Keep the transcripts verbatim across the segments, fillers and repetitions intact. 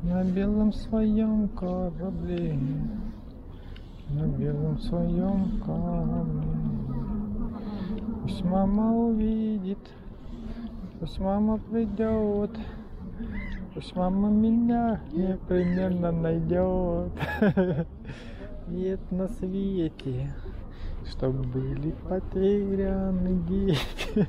На белом своем корабле, на белом своем корабле. Пусть мама увидит, пусть мама придет, пусть мама меня непременно найдет. Нет на свете, чтоб были потеряны дети.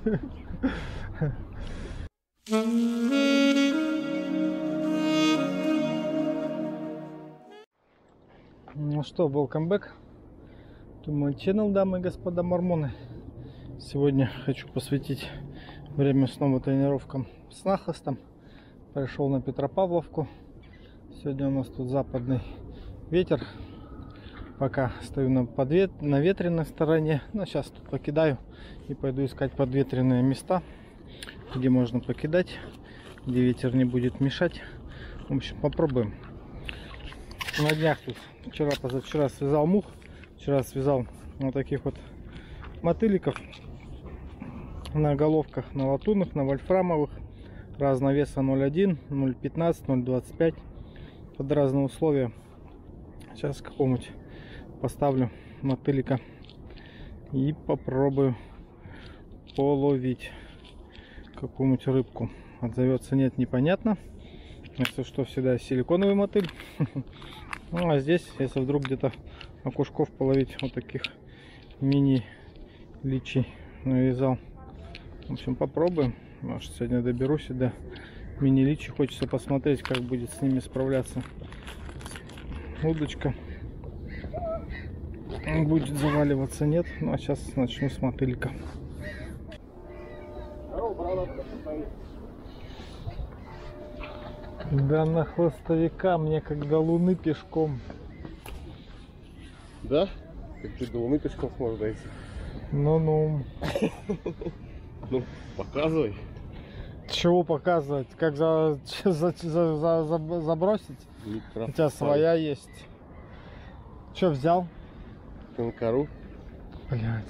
Ну что, welcome back to my channel, дамы и господа мормоны. Сегодня хочу посвятить время снова тренировкам с нахлыстом. Пришел на Петропавловку. Сегодня у нас тут западный ветер. Пока стою на, подвет... на ветреной стороне. Но сейчас тут покидаю и пойду искать подветренные места, где можно покидать, где ветер не будет мешать. В общем, попробуем. На днях тут вчера, позавчера связал мух. Вчера связал вот таких вот мотыликов на головках, на латунных, на вольфрамовых. Разного веса ноль один, ноль пятнадцать, ноль двадцать пять. Под разные условия. Сейчас какому-нибудь поставлю мотылика и попробую половить какую-нибудь рыбку. Отзовется нет, непонятно. Если что, всегда силиконовый мотыль. Ну а здесь, если вдруг где-то окушков половить, вот таких мини личий навязал. В общем, попробуем. Может, сегодня доберусь сюда. Мини личи, хочется посмотреть, как будет с ними справляться удочка. Будет заваливаться, нет. Ну а сейчас начну с мотылька. Да на хвостовика мне как до луны пешком. Да? Как ты до луны пешком сможешь дойти? Ну-ну. Ну, показывай. Чего показывать? Как за, за, за, за, за забросить? Микрофон. У тебя своя есть. Че взял? Тенкару. Блять.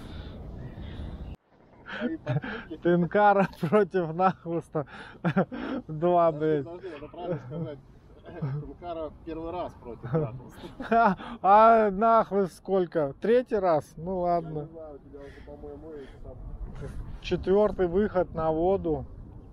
Тенкара против нахлыста. Два, блядь. Надо правильно сказать. Тенкара первый раз против нахлыста. А нахлыст сколько? Третий раз? Ну ладно. Четвертый выход на воду.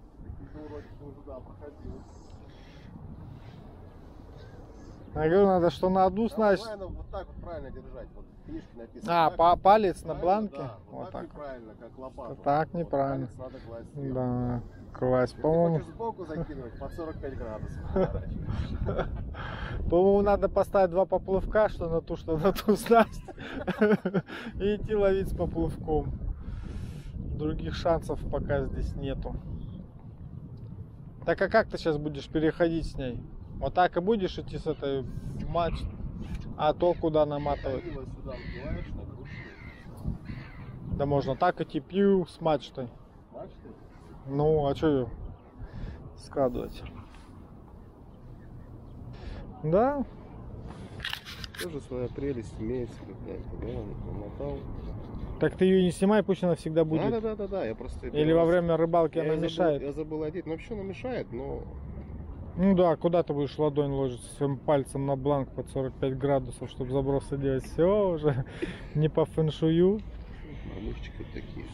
Я говорю, надо что на одну снасть. Вот так вот правильно держать. Вот книжки написано. А, по палец на бланке? Да, вот, вот так. Неправильно, как лопата. Так неправильно. Вот надо класть сверху. Да, класть, по-моему. Сбоку закидывать под сорок пять градусов. По-моему, надо поставить два поплавка, что на ту, что на ту снасть. И идти ловить с поплавком. Других шансов пока здесь нету. Так а как ты сейчас будешь переходить с ней? Вот так и будешь идти с этой мачты? А то куда наматывать? Да можно так идти, пью с мачтой. Мачтой? Ну, а что ее складывать? Да. Тоже своя прелесть имеется какая-то, да, намотал. Так ты ее не снимай, пусть она всегда будет. Да, да, да, да, я просто. Или во время рыбалки она забыл, мешает. Я забыл одеть, но вообще она мешает, но. Ну да, куда ты будешь ладонь ложить своим пальцем на бланк под сорок пять градусов, чтобы забросы делать. Все уже не по фэншую. Мормышчики такие.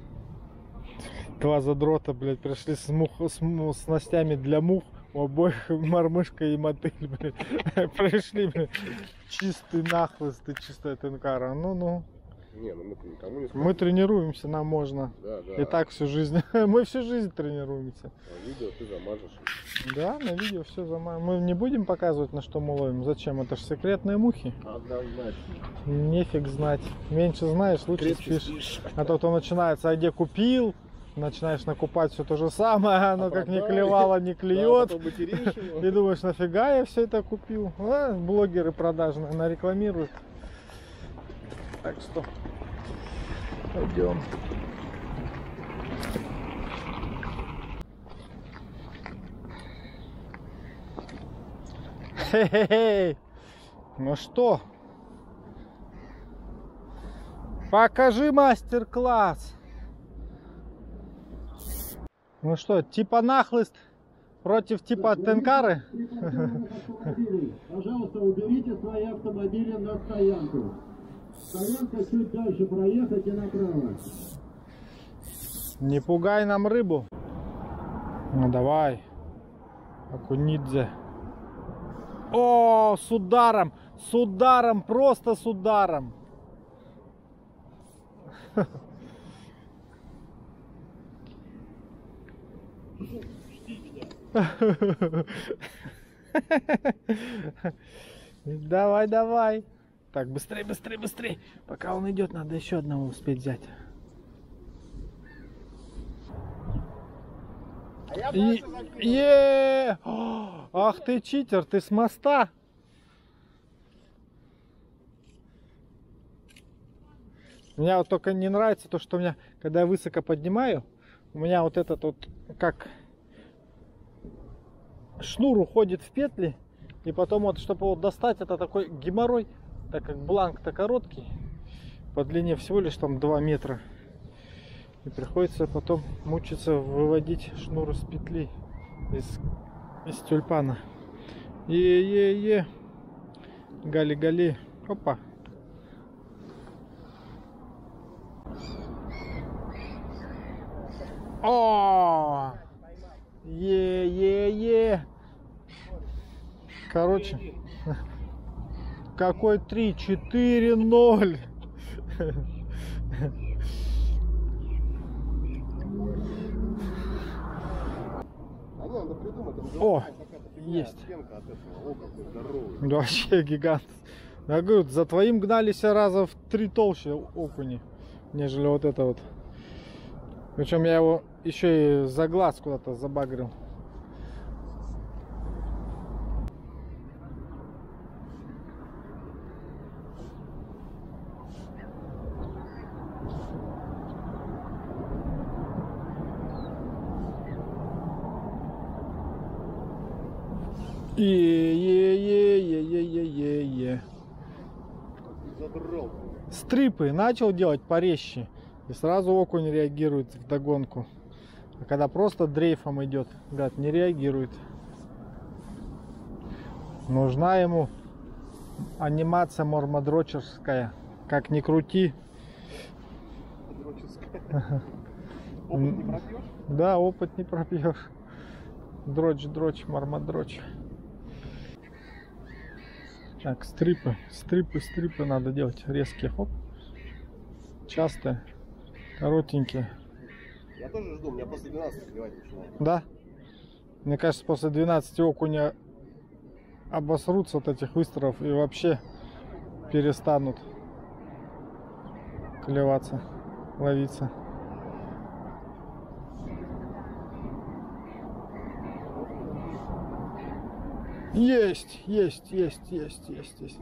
Два задрота, блядь, пришли с, мух, с, с снастями для мух. У обоих мормышка и мотыль, блядь. Пришли, блядь, чистый нахлыст и чистая тенкара. Ну-ну. Не, ну мы никому не скажем. Мы тренируемся, нам можно. Да, да. И так всю жизнь. Мы всю жизнь тренируемся. На видео ты замажешь. Да, на видео все замажем. Мы не будем показывать, на что мы ловим. Зачем? Это же секретные мухи. Однозначно. Нефиг знать. Меньше знаешь, лучше спишь. А то кто начинается, а где купил, начинаешь накупать все то же самое, оно а как не клевало, не клюет. Да, и думаешь, нафига я все это купил? А, блогеры продажные нарекламируют. Так что пойдем. Хе-хе-хе. Ну что? Покажи мастер-класс. Ну что, типа нахлыст против типа Тенкары? Пожалуйста, уберите свои автомобили на стоянку. Стоянка чуть дальше проехать и направо. Не пугай нам рыбу. Ну давай. Акунидзе. О, с ударом. С ударом. Просто с ударом. Давай, давай. Так, быстрее, быстрее, быстрее. Пока он идет, надо еще одного успеть взять. И... Е! Ах ты читер, ты с моста. Мне вот только не нравится то, что у меня, когда я высоко поднимаю, у меня вот этот вот как шнур уходит в петли, и потом вот, чтобы его достать, это такой геморрой, так как бланк-то короткий, по длине всего лишь там два метра. И приходится потом мучиться выводить шнур из петли, из, из тюльпана. Е-е-е, гали-гали, опа. О, е-е-е. Короче, какой три, четыре, ноль. О, есть. Да, вообще гигант. Я говорю, за твоим гнались раза в три толще окуни, нежели вот это вот. Причем я его еще и за глаз куда-то забагрил. Е-е-е-е-е-е-е. Стрипы начал делать порезче, и сразу окунь реагирует вдогонку. А когда просто дрейфом идет, гад, не реагирует. Нужна ему анимация мормодрочерская. Как ни крути. Опыт не пропьешь? Да, опыт не пропьешь. Дрочь, дрочь, мормодрочь. Так, стрипы, стрипы, стрипы надо делать. Резкие, хоп. Частые, коротенькие. Я тоже жду, у меня после двенадцати клевать начинает. Да? Мне кажется, после двенадцати окуня обосрутся от этих выстрелов и вообще перестанут клеваться, ловиться. Есть, есть, есть, есть, есть, есть.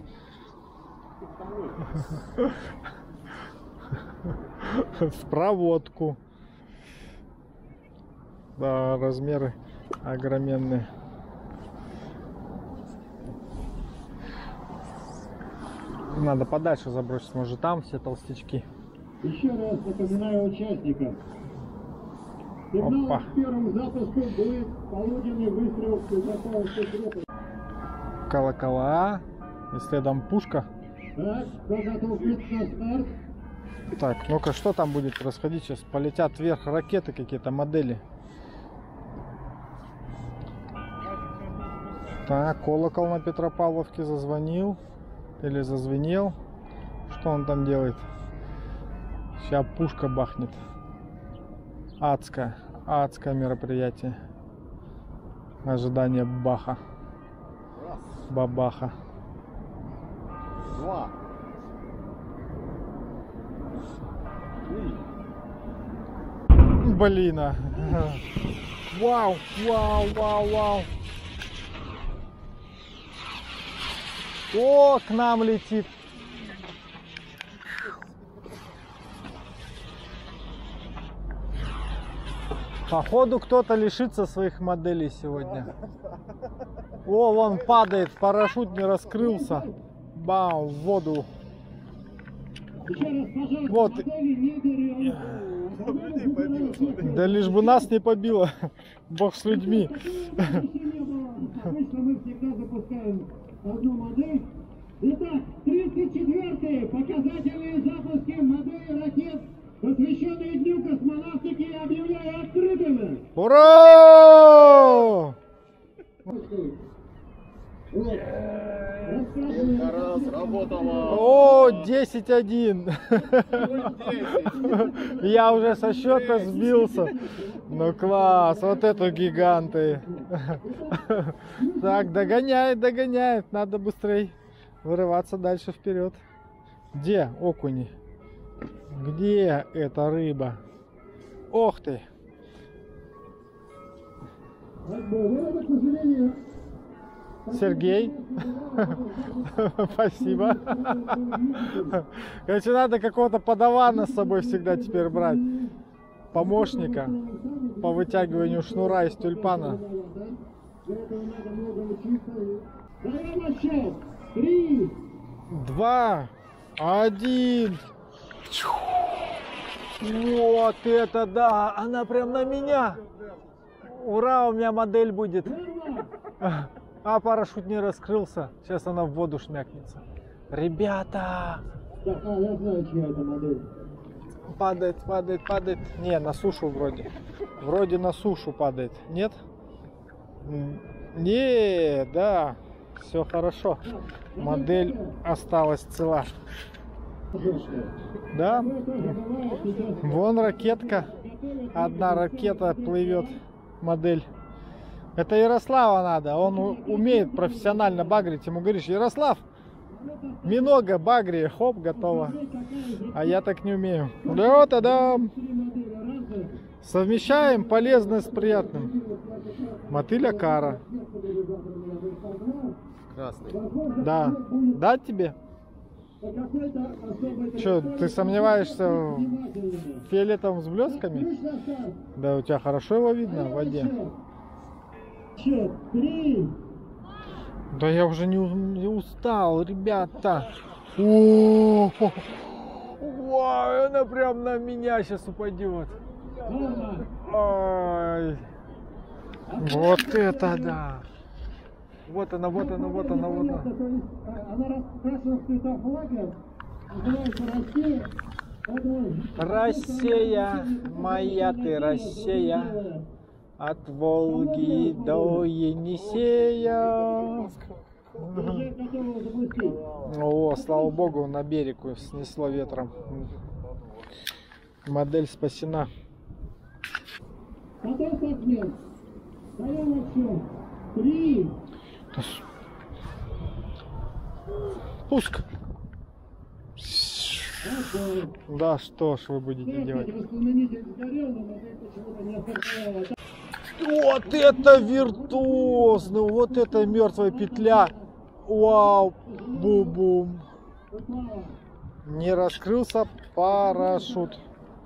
В проводку. Да, размеры огроменные. Надо подальше забросить, может там все толстячки. Еще раз напоминаю участникам. Сигнал Опа. к первому запуску будет полуденный выстрел в Петропавловской крепости. Колокола. И следом пушка. Так, кто готов биться на старт? Так, ну-ка, что там будет происходить? Сейчас полетят вверх ракеты, какие-то модели. Так, колокол на Петропавловке зазвонил. Или зазвенел. Что он там делает? Сейчас пушка бахнет. Адское, адское мероприятие. Ожидание баха. Раз, Бабаха. два, три. Блин. а. Вау, вау, вау, вау. О, к нам летит. Походу кто-то лишится своих моделей сегодня. О, вон падает, парашют не раскрылся. Бам, в воду. Еще раз, пожалуйста, Вот. модели не берем. Да лишь бы нас не побило. Бог с людьми. Обычно мы всегда запускаем одну модель. Итак, тридцать четвёртые показательные запуски модели ракет, посвященные Дню космонавтики, объявляю открытыми. Ура! Раз, работала. О, десять один. Я уже со счета сбился. Ну класс, вот это гиганты. Так, догоняет, догоняет. Надо быстрей вырываться дальше вперед. Где окуни? Где эта рыба? Ох ты. Сергей, спасибо. Короче, надо какого-то подавана с собой всегда теперь брать. Помощника по вытягиванию шнура из тюльпана. Три, Два, один. Вот это да, она прям на меня. Ура, у меня модель будет. А парашют не раскрылся. Сейчас она в воду шмякнется. Ребята! Так, а, я знаю, чья это модель. Падает, падает, падает. Не, на сушу вроде. Вроде на сушу падает. Нет? Не, да. Все хорошо. Модель осталась цела. Да? Вон ракетка. Одна ракета плывет. Модель. Это Ярослава надо. Он умеет профессионально багрить. Ему говоришь: Ярослав, минога багри, хоп, готово. А я так не умею. Да, та-дам. Совмещаем полезное с приятным. Мотыля кара. Красный. Да. Дать тебе? Че, ты сомневаешься в фиолетовом с блесками? Да, у тебя хорошо его видно в воде. Да я уже не, не устал, ребята. О, вау, она прям на меня сейчас упадет. Ой. Вот это да. Вот она, вот она, вот она, вот она. Она раскрашена в цвета флага, называется Россия. Россия, моя ты Россия. От Волги до Енисея. О, слава богу, на берег снесло ветром. Модель спасена. Три. Пуск. Да, что ж вы будете делать? Вот это виртуозно, вот это мертвая петля. Вау, бум-бум. Не раскрылся парашют.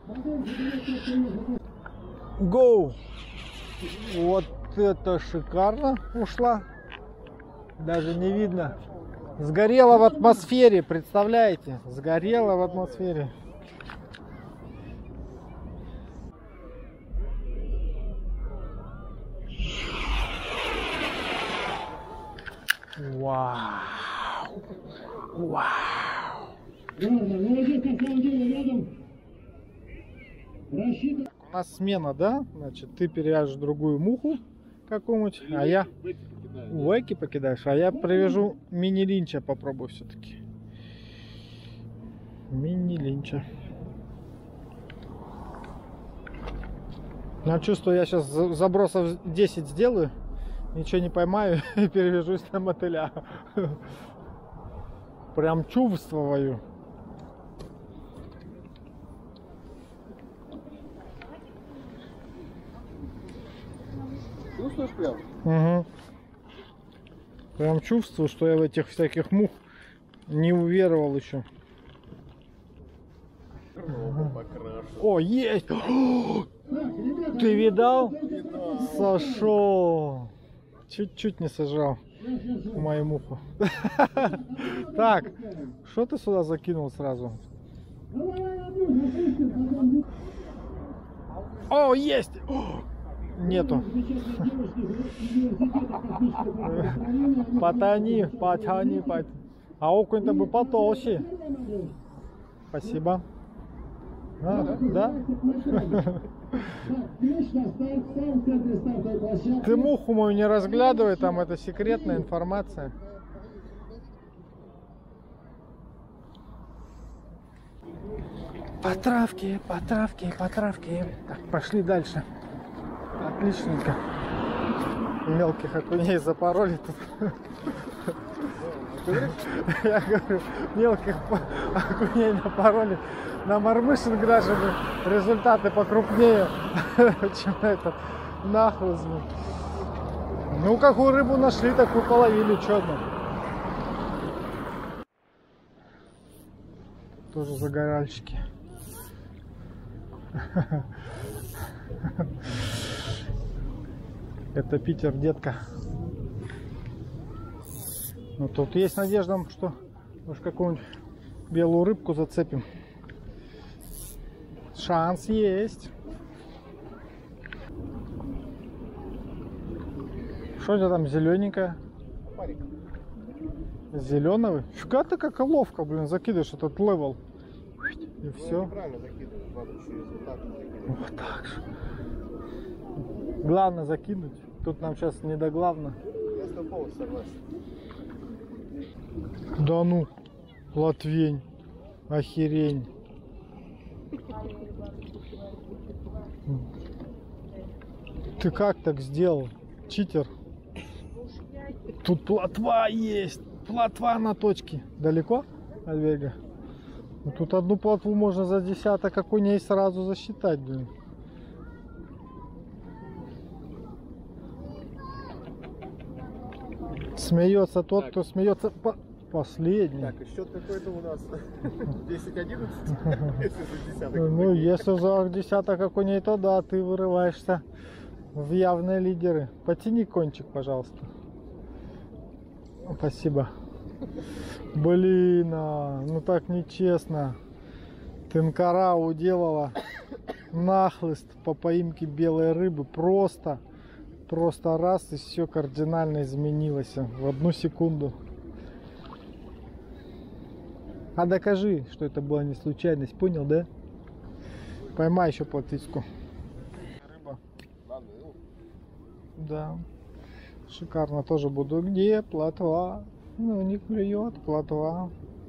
Гоу. Вот это шикарно ушла. Даже не видно. Сгорела в атмосфере, представляете? Сгорела в атмосфере. Вау! Вау! У нас смена, да? Значит, ты перевяжешь другую муху какую-нибудь, а я веки покидаешь, а я привяжу мини-линча, попробую все-таки. Мини-линча. Я чувствую, я сейчас забросов десять сделаю, ничего не поймаю и перевяжусь на мотыля. Прям чувствую. Чувствуешь прям? Угу. Прям чувствую, что я в этих всяких мух не уверовал еще. О, есть! Ты видал? Сошел. Чуть-чуть не сожрал мою муху. Так, что ты сюда закинул сразу? О, есть! О, нету. Потяни, потяни, потяни. А окунь-то бы потолще. Спасибо. А, да? Ты муху мою не разглядывай, там это секретная информация. По травке, по травке, по травке. Так, пошли дальше. Отличненько. Мелких окуней запороли тут. Я говорю, мелких окуней напороли. На мормышинг даже результаты покрупнее, чем этот нахлыст. Ну, какую рыбу нашли, такую половили, чёрно. Тоже загоральщики. Это Питер, детка. Ну, тут есть надежда, что уж какую-нибудь белую рыбку зацепим. Шанс есть. Что это там зелененькое? Парик. Зеленый? Фига ты как ловко, блин, закидываешь этот левел. И Ну, все. правильно закидывать, надо через вот так закидывать. Вот так же. Главное закинуть. Тут нам сейчас не до главного. Я с тобой полностью согласен. Да ну, Латвень, охерень. Ты как так сделал, читер? Тут плотва есть, плотва на точке. Далеко, Альвега? Ну, тут одну плотву можно за десяток окуней сразу засчитать, блин. Смеется тот, Так. кто смеется по... последний. Так, и счет какой-то у нас десять одиннадцать, если за десяток. Ну, если за десяток окуней, то да, ты вырываешься в явные лидеры. Потяни кончик, пожалуйста. Спасибо. Блин, а, ну так нечестно. Тынкара уделала нахлыст по поимке белой рыбы. Просто, просто раз и все кардинально изменилось в одну секунду. А докажи, что это была не случайность, понял, да? Поймай еще плотвичку. Рыба. Да. Шикарно тоже буду. Где плотва? Ну, не клюет плотва.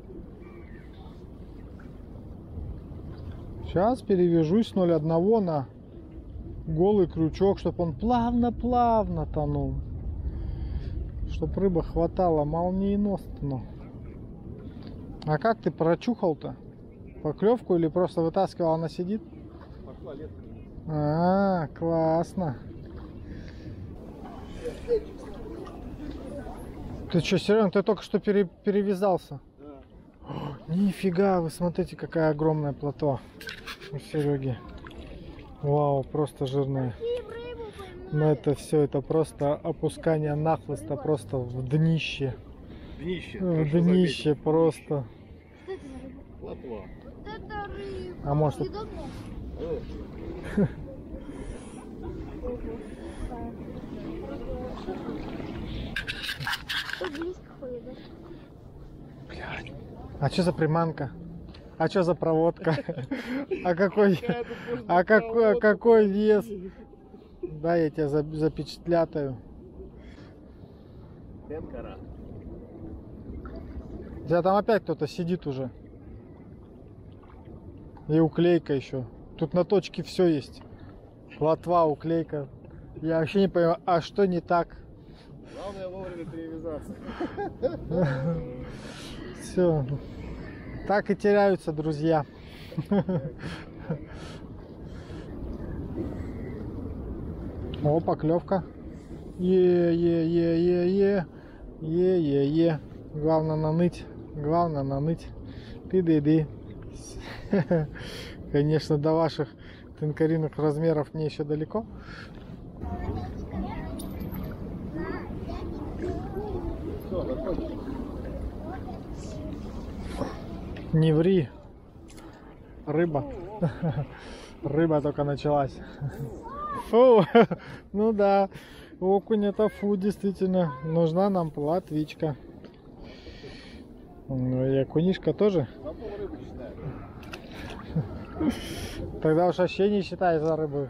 Сейчас перевяжусь с ноль одного на голый крючок, чтобы он плавно-плавно тонул. Чтоб рыба хватала молниеносно. А как ты прочухал-то? Поклевку или просто вытаскивал, она сидит? Пошла летка. А, классно. Ты что, Серега, ты только что пере, перевязался? Да. О, нифига, вы смотрите, какая огромная плотва у Сереги. Вау, просто жирная. Но это все, это просто опускание нахлыста просто в днище. Днище. В днище просто. Плотва. Это рыба. А может, Съедобная? Э, Тут близко ходит, да? блядь. А что за приманка? А что за проводка? А какой, а какой, а какой вес? Да, я тебя за- запечатлятаю. Тенкара. У тебя там опять кто-то сидит уже. И уклейка еще. Тут на точке все есть. Плотва, уклейка. Я вообще не понимаю, а что не так? Главное вовремя перевязаться. Все. Так и теряются друзья. О, поклевка. Е-е-е-е-е. Е-е-е. Главное наныть. Главное наныть. Ты-ды-ды. Конечно, до ваших тынкариных размеров мне еще далеко. Все, закончили. Не ври. рыба. Рыба только началась. Фу, ну да, окунь это фу, действительно. Нужна нам плотвичка. Ну и окунишка тоже. Тогда уж вообще не считай за рыбу.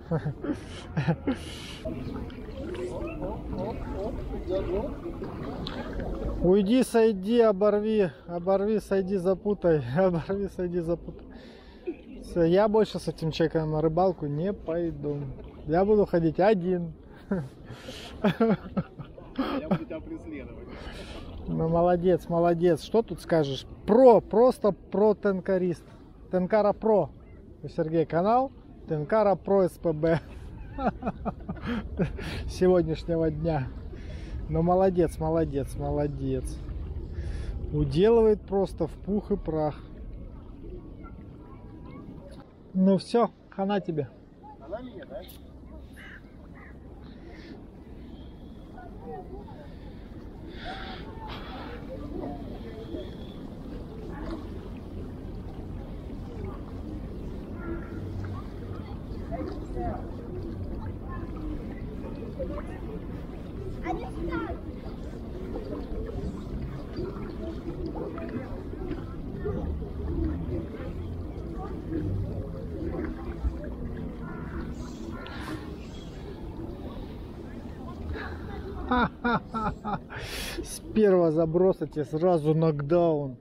Уйди, сойди, оборви, оборви, сойди, запутай, оборви, сойди, запутай. Все, я больше с этим человеком на рыбалку не пойду. Я буду ходить один. Я буду тебя преследовать. Ну, молодец, молодец. Что тут скажешь? Про, просто про тенкарист. Тенкара Про. У Сергея канал. Тенкара Про СПБ. Сегодняшнего дня. Ну, молодец, молодец, молодец. Уделывает просто в пух и прах. Ну все, хана тебе. Она мне, да? С первого заброса тебе сразу нокдаун.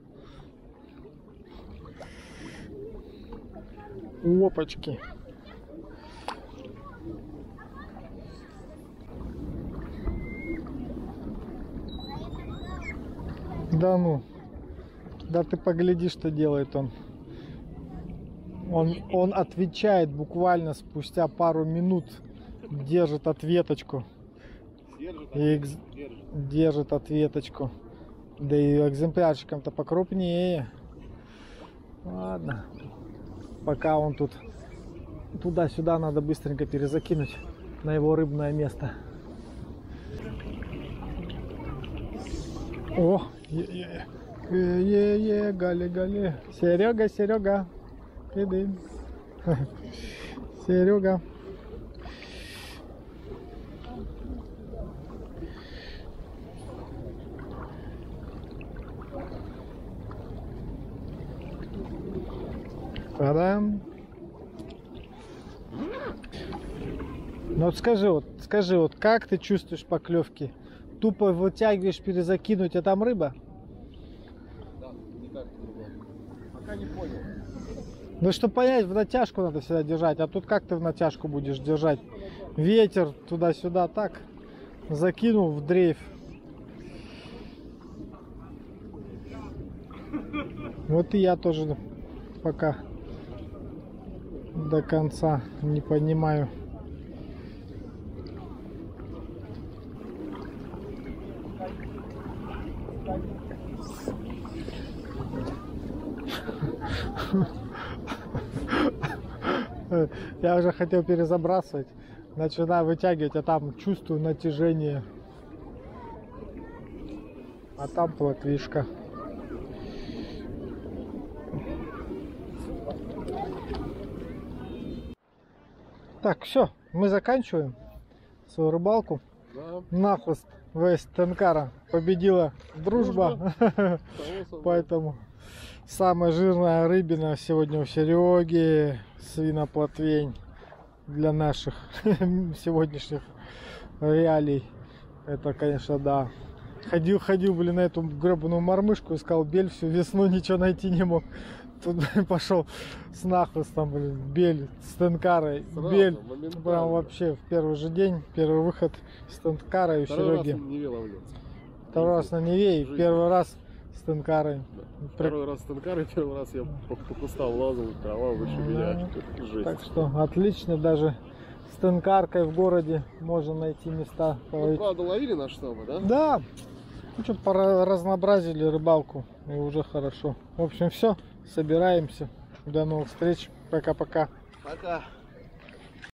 Опачки. Да ну. Да ты погляди, что делает он. Он, он отвечает буквально спустя пару минут. Держит ответочку. Держит, И экз... держит. держит ответочку. Да и экземплярчиком-то покрупнее. Ладно. Пока он тут туда-сюда, надо быстренько перезакинуть на его рыбное место. О, е-е-е, е-е-е, гали-гали. Серега, Серега, иди. Серега. Та-дам. Ну вот скажи, вот скажи, вот как ты чувствуешь поклевки? Тупо вытягиваешь, перезакинуть, а там рыба? Да, никак по-другому. Пока не понял. Ну чтобы понять, в натяжку надо всегда держать, а тут как ты в натяжку будешь держать? Ветер туда-сюда, так, закинул в дрейф. Вот и я тоже пока до конца не понимаю. Я уже хотел перезабрасывать, начинаю вытягивать, а там чувствую натяжение, а там плотвишка. Так, все, мы заканчиваем свою рыбалку. Да. Нахлыст Вест Тенкара победила дружба, поэтому самая жирная рыбина сегодня у Сереги, свиноплотвень для наших сегодняшних реалий. Это, конечно, да. Ходил, ходил, блин, на эту гребаную мормышку, искал бель всю весну, ничего найти не мог. Тут пошел с нахлыстом, блин, бель с Тенкарой. Сразу, бель, моментально. прям вообще в первый же день, первый выход с Тенкарой у Второй Сереги. раз на Неве ловлется. Второй раз на Неве и Жизнь. первый раз с Тенкарой. Да. Второй раз с Тенкарой, первый раз я по, по кустам лазал, трава выше меня. Да. Жесть. Так что отлично, даже с Тенкаркой в городе можно найти места. Ну, половить. правда, ловили на штаммы, да? Да, ну что, разнообразили рыбалку, и уже хорошо. В общем, все, собираемся. До новых встреч, пока-пока. Пока.